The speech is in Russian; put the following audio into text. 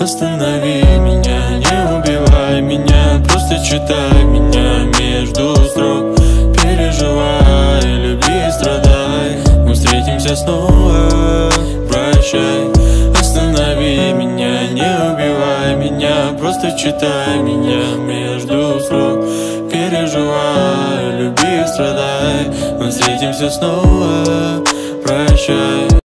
Останови меня, не убивай меня, просто читай меня между строк. Переживай, люби, страдай, мы встретимся снова, прощай. Останови меня, не убивай меня, просто читай меня между строк. Переживай, люби, страдай, мы встретимся снова, прощай.